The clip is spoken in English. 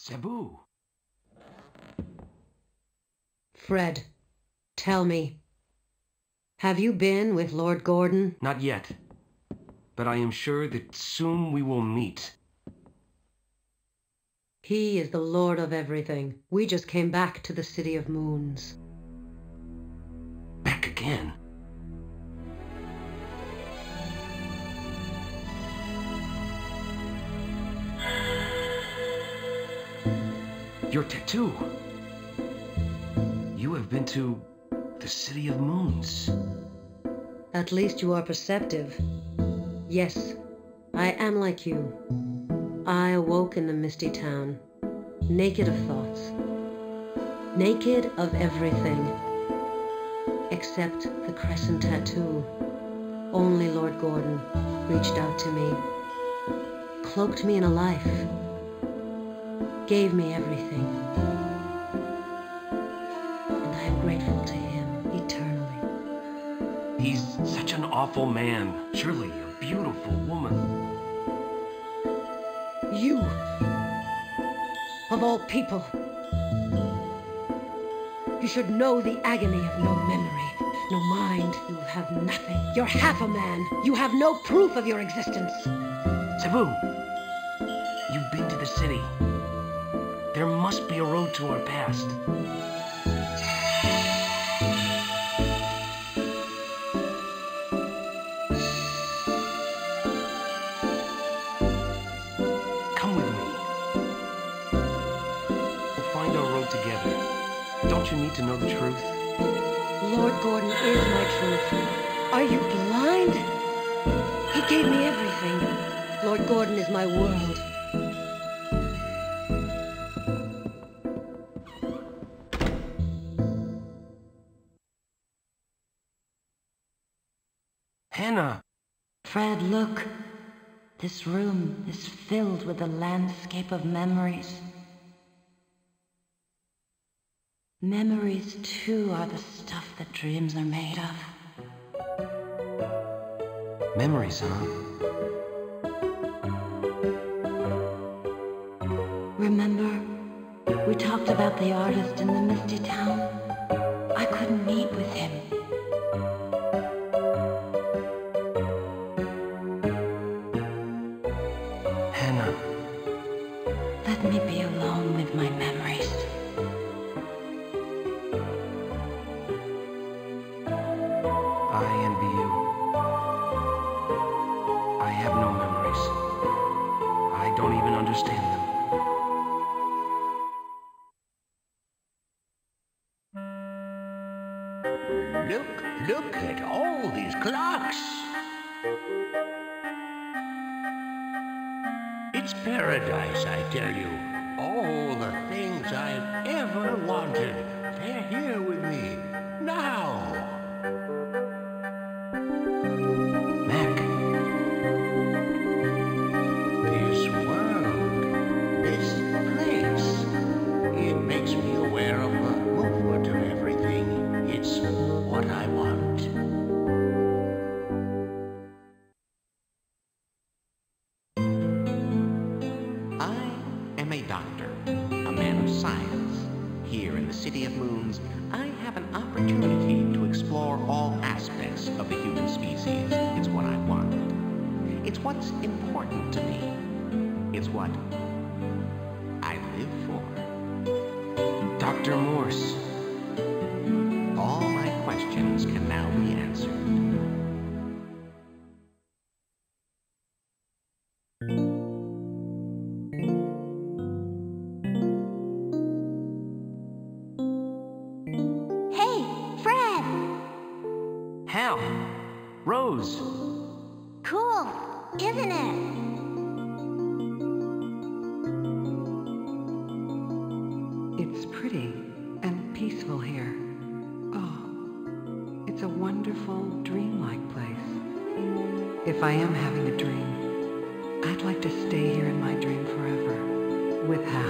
Cebu. Fred, tell me. Have you been with Lord Gordon? Not yet. But I am sure that soon we will meet. He is the Lord of everything. We just came back to the City of Moons. Back again? Your tattoo. You have been to the City of Moons. At least you are perceptive. Yes, I am like you. I awoke in the misty town, naked of thoughts, naked of everything, except the crescent tattoo. Only Lord Gordon reached out to me, cloaked me in a life, gave me everything. And I am grateful to him eternally. He's such an awful man. Surely a beautiful woman. You, of all people, you should know the agony of no memory, no mind. You have nothing. You're half a man. You have no proof of your existence. Cebu, you've been to the city. There must be a road to our past. Come with me. We'll find our road together. Don't you need to know the truth? Lord Gordon is my truth. Are you blind? He gave me everything. Lord Gordon is my world. Hannah! Fred, look. This room is filled with a landscape of memories. Memories, too, are the stuff that dreams are made of. Memories, huh? Remember, we talked about the artist in the misty town? I couldn't meet with him. Hannah. Let me be alone with my memories. I envy you. I have no memories. I don't even understand them. Look at all these clocks. It's paradise, I tell you. All the things I've ever wanted, they're here with me, now. Mac. This world, this place, it makes me aware of the movement of everything. It's what I want. I am a doctor, a man of science. Here in the City of Moons, I have an opportunity to explore all aspects of the human species. It's what I want. It's what's important to me. It's what I live for. Dr. Morse. All my questions can now be answered. Hey, Fred! Hal. Rose. Cool, isn't it? It's pretty and peaceful here. Oh, it's a wonderful, dreamlike place. If I am having a dream, I'd like to stay here in my dream forever, with Hal.